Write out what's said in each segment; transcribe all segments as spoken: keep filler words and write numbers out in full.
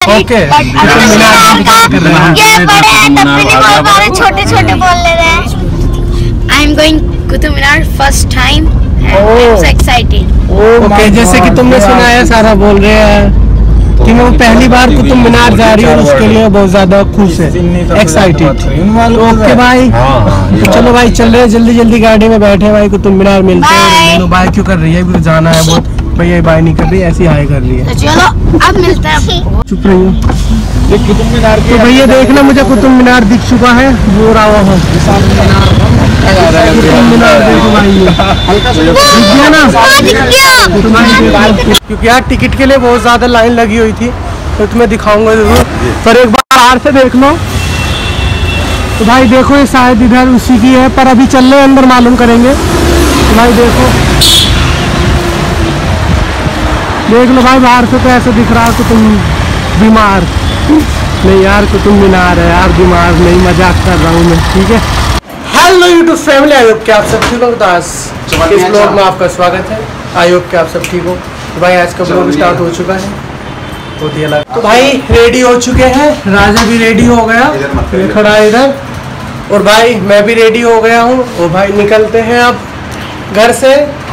Okay छोटे छोटे बोल ले रहे हैं। I am going Qutub Minar first time, excited. Okay, जैसे कि तुमने सुना है सारा बोल रहे हैं कि मैं पहली बार कुतुब मीनार जा रही हूँ, उसके लिए बहुत ज्यादा खुश है, एक्साइटेड। ओके भाई, तो चलो भाई चल रहे हैं, जल्दी जल्दी गाड़ी में बैठे भाई, कुतुब मीनार मिलते हैं। बाय क्यों कर रही है, भी जाना है बहुत भैया, बाय नहीं कर रही, ऐसी हाय कर रही है। तो चलो अब मिलते हैं। चुप रही हूँ। कुतुब मीनार तो भैया देखना, मुझे कुतुब मीनार दिख चुका है, वो रहा हुआ देखो भाई, क्योंकि यार टिकट के लिए बहुत ज्यादा लाइन लगी हुई थी, तो तुम्हें दिखाऊंगा जरूर, पर एक बार बाहर से देख लो। तो भाई देखो ये शायद इधर उसी की है, पर अभी चल रहे अंदर मालूम करेंगे। तो भाई देखो, देख लो भाई बाहर से तो ऐसे दिख रहा है कि तुम बीमार नहीं यार, कुतुब मीनार है यार, बीमार नहीं, मजाक कर रहा हूँ मैं, ठीक है। Hello YouTube family, I hope कि आप सब ठीक हो। दास इस ब्लॉग में आपका स्वागत है, आई होप कि आप सब ठीक हो। तो भाई आज का ब्लॉग स्टार्ट हो चुका है, बहुत ही अलग। तो भाई रेडी हो चुके हैं, राजा भी रेडी हो गया, ये खड़ा है इधर, और भाई मैं भी रेडी हो गया हूँ। और भाई निकलते हैं अब घर से,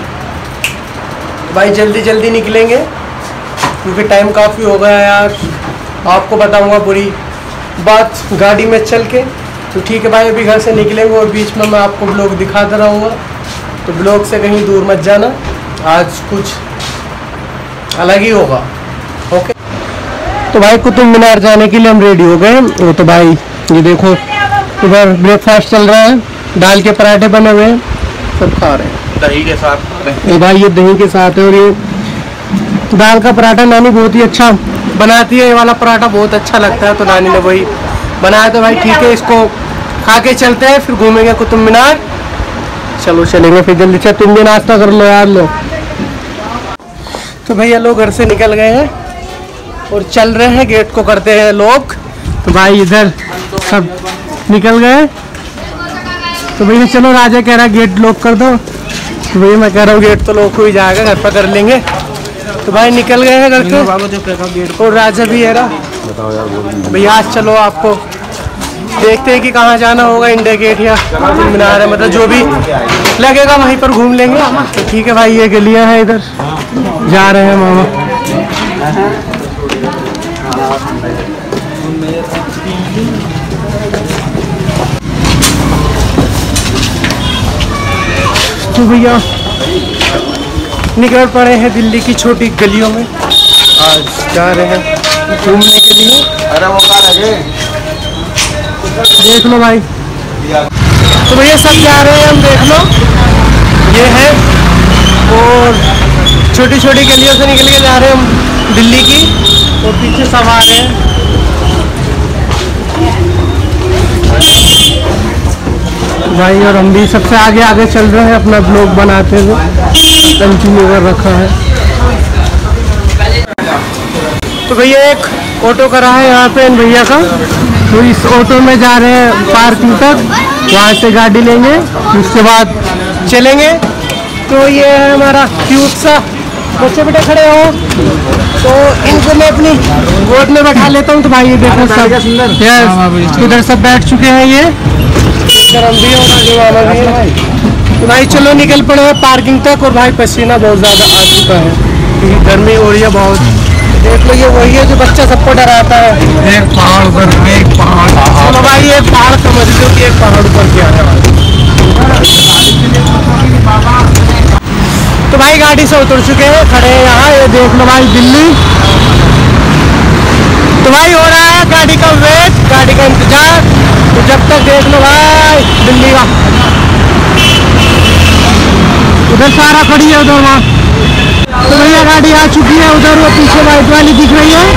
भाई जल्दी जल्दी निकलेंगे क्योंकि टाइम काफ़ी हो गया यार। आपको बताऊंगा पूरी बात गाड़ी में चल के, तो ठीक है भाई, अभी घर से निकलेंगे और बीच में मैं आपको ब्लॉग दिखाता रहूँगा, तो ब्लॉग से कहीं दूर मत जाना, आज कुछ अलग ही होगा। ओके, तो भाई कुतुब मीनार जाने के लिए हम रेडी हो गए। वो तो भाई ये देखो इधर ब्रेकफास्ट चल रहा है, दाल के पराठे बने हुए हैं, सब खा रहे हैं दही के साथ। ये भाई ये दही के साथ है, और ये दाल का पराठा नानी बहुत ही अच्छा बनाती है, ये वाला पराठा बहुत अच्छा लगता है, तो नानी ने वही बनाया। तो भाई ठीक है, इसको खा के चलते हैं, फिर घूमेंगे कुतुब मीनार। चलो चलेंगे फिर जल्दी से, तुम भी नाश्ता कर लो यार। लो तो भैया लोग घर से निकल गए हैं और चल रहे हैं, गेट को करते हैं लोग। तो भाई इधर सब निकल गए, तो भैया चलो, राजा कह रहा है गेट लॉक कर दो, तो भैया मैं कह रहा हूँ गेट तो लॉक हो ही जाएगा, घर पर कर लेंगे। तो भाई निकल गए हैं घर के, और राजा भी है रहा। भैया आज चलो आपको देखते हैं कि कहाँ जाना होगा, इंडिया गेट या कुतुब मीनार है, मतलब जो भी लगेगा वहीं पर घूम लेंगे। तो ठीक है भाई, ये गलियाँ हैं, इधर जा रहे हैं मामा। तो भैया निकल पड़े हैं दिल्ली की छोटी गलियों में, आज जा रहे हैं घूमने के लिए। अरे वो देख लो भाई, तो भैया सब जा रहे हैं, हम देख लो ये है, और छोटी छोटी गलियों से निकल के जा रहे हैं हम दिल्ली की, और पीछे सब आ रहे हैं। भाई और हम भी सबसे आगे आगे चल रहे हैं, अपना ब्लॉग बनाते हुए कंटिन्यू कर रखा है। तो भैया एक ऑटो करा है यहाँ पे इन भैया का, तो इस ऑटो में जा रहे हैं पार्किंग तक, वहाँ से गाड़ी लेंगे, उसके बाद चलेंगे। तो ये है हमारा क्यूट सा, बच्चे बेटे खड़े हो, तो इनको मैं अपनी गोद में बैठा लेता हूँ। तो भाई ये देखो सब इधर सब बैठ चुके हैं, ये गरम भी होगा जो वाला भी है। तो भाई चलो निकल पड़े हैं पार्किंग तक, और भाई पसीना बहुत ज़्यादा आ चुका है क्योंकि गर्मी हो रही है बहुत। देख लो ये वही है जो बच्चा सबको डराता है, एक पहाड़ ऊपर, एक पहाड़। चलो भाई एक पहाड़ समझ लो कि एक पहाड़ ऊपर क्या है। तो भाई गाड़ी से उतर चुके हैं, खड़े हैं यहाँ, ये देख लो भाई दिल्ली। तो भाई हो रहा है गाड़ी का वेट, गाड़ी का इंतजार, तो जब तक देख लो भाई दिल्ली का, उधर सारा खड़ी है, उधर वहाँ। तो भैया गाड़ी आ चुकी है, उधर वो पीछे वाइट वाली दिख रही है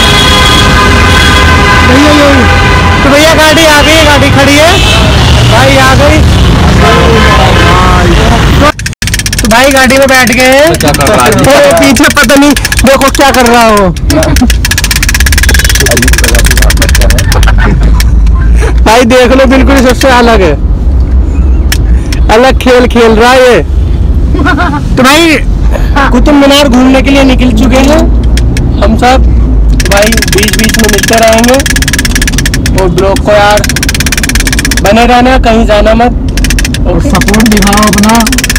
भैया ये। तो भैया गाड़ी आ गई, गाड़ी खड़ी है भाई, आ गई। तो भाई गाड़ी में बैठ गए हैं, तो पीछे पता नहीं देखो क्या कर रहा हो भाई, देख लो बिल्कुल सबसे अलग है, अलग खेल खेल रहा है ये। तो भाई कुतुब मीनार घूमने के लिए निकल चुके हैं हम सब, भाई बीच बीच में मिलते रहेंगे और ब्लॉग को यार बने रहना, कहीं जाना मत और सपोर्ट दिखाओ अपना।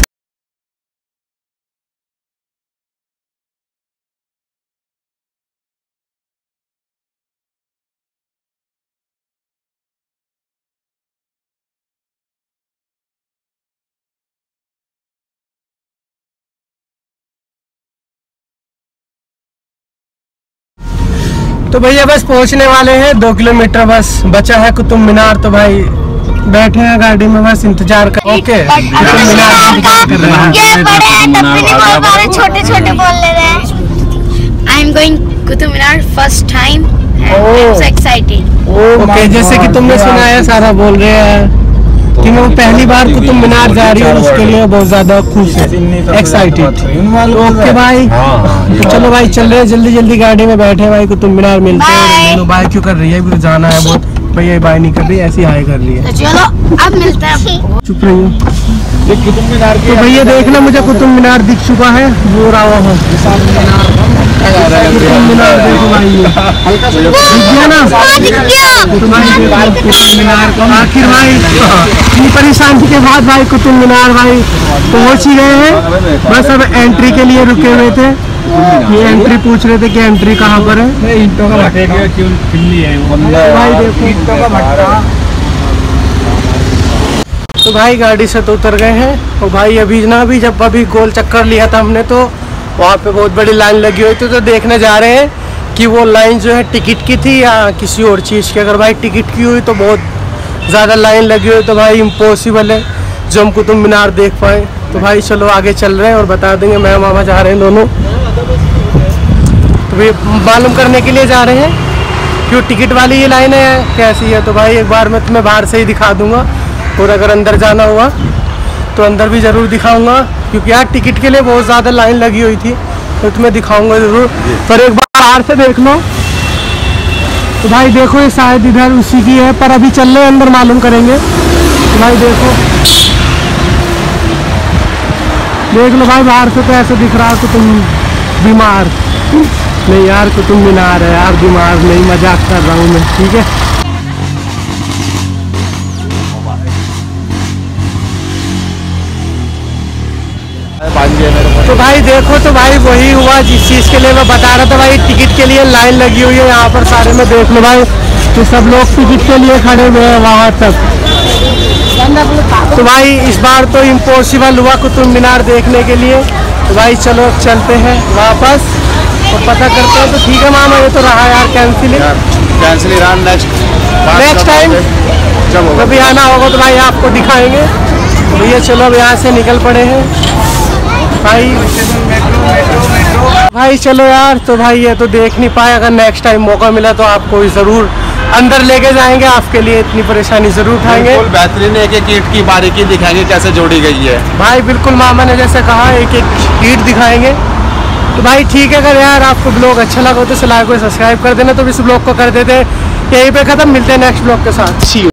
तो भैया बस पहुंचने वाले हैं, दो किलोमीटर बस बचा है कुतुब मीनार। तो भाई बैठे हैं गाड़ी में, बस इंतजार कर। ओके कुतुब मीनार कर रहे हैं। ये बड़े हैं तब भी नहीं बोल पा रहे, छोटे छोटे बोल ले रहे हैं। I am going Qutub Minar first time, I am so excited. Okay जैसे कि तुमने सुना है, सारा बोल रहे हैं कि मैं पहली बार कुतुब मीनार जा रही हूँ, उसके लिए बहुत ज्यादा खुश है, एक्साइटेड। ओके भाई तो चलो भाई चल रहे हैं, जल्दी जल्दी गाड़ी में बैठे भाई, कुतुब मीनार मिलते हैं। बाय क्यों कर रही है, अभी जाना है बहुत। भैया बाय नहीं कर रही, ऐसी हाई कर रही है। तो चलो अब मिलते हैं। चुप रही हूँ। कुतुब मीनार तो भैया देखना मुझे कुतुब मीनार दिख चुका है, वो रहा है कुतुब मीनार। देखो भाई ये हल्का सा दिख गया ना कुतुब मीनार। आखिर भाई इतनी परेशानी के बाद भाई कुतुब मीनार भाई पहुंच ही गए हैं। बस अब एंट्री के लिए रुके हुए थे, ये एंट्री पूछ रहे थे कि एंट्री कहाँ पर है। ईंटों का भट्टा क्यों खिल्ली है भाई देखो ईंटों का भट्टा। तो भाई गाड़ी से तो उतर गए हैं और भाई अभी ना अभी जब अभी गोल चक्कर लिया था हमने, तो वहाँ पे बहुत बड़ी लाइन लगी हुई थी। तो देखने जा रहे हैं कि वो लाइन जो है टिकट की थी या किसी और चीज़ की। अगर भाई टिकट की हुई तो बहुत ज़्यादा लाइन लगी हुई, तो भाई इम्पॉसिबल है जो हम कुतुब मीनार देख पाए। तो भाई चलो आगे चल रहे हैं और बता देंगे, मैं मामा जा रहे हैं दोनों। तो भाई मालूम करने के लिए जा रहे हैं कि वो टिकट वाली ये लाइन है कैसी है। तो भाई एक बार मैं तुम्हें बाहर से ही दिखा दूँगा, और अगर अंदर जाना हुआ तो अंदर भी ज़रूर दिखाऊंगा, क्योंकि यार टिकट के लिए बहुत ज़्यादा लाइन लगी हुई थी। तो तुम्हें दिखाऊंगा ज़रूर, पर एक बार बाहर से देख लो। तो भाई देखो ये शायद इधर उसी की है, पर अभी चल रहे अंदर मालूम करेंगे। तो भाई देखो देख लो भाई, बाहर से तो ऐसे दिख रहा है कि तुम बीमार नहीं यार, कुतुब मीनार है यार, बीमार नहीं, मजाक कर रहा हूँ मैं, ठीक है। तो भाई देखो, तो भाई वही हुआ जिस चीज़ के लिए मैं बता रहा था भाई, टिकट के लिए लाइन लगी हुई है यहाँ पर सारे में। देख लो भाई तो सब लोग टिकट के लिए खड़े हुए हैं वहाँ तक। तो भाई इस बार तो इम्पॉसिबल हुआ कुतुब मीनार देखने के लिए। तो भाई चलो चलते हैं वापस और पता करते हैं। तो ठीक है मामा, ये तो रहा यार कैंसिल कैंसिल रहा। नेक्स्ट नेक्स्ट टाइम जब कभी आना होगा तो भाई आपको दिखाएंगे। तो भैया चलो अब यहाँ से निकल पड़े हैं भाई। भाई चलो यार, तो भाई ये तो देख नहीं पाए, अगर नेक्स्ट टाइम मौका मिला तो आपको ज़रूर अंदर लेके जाएंगे, आपके लिए इतनी परेशानी ज़रूर उठाएंगे। बेहतरीन एक एक ईंट की बारीकी दिखाएंगे कैसे जोड़ी गई है। भाई बिल्कुल मामा ने जैसे कहा, एक एक ईंट दिखाएंगे। तो भाई ठीक है, अगर यार आपको ब्लॉग अच्छा लगा तो लाइक और सब्सक्राइब कर देना। तो इस ब्लॉग को कर देते हैं यहीं पे ख़त्म, मिलते हैं नेक्स्ट ब्लॉग के साथ।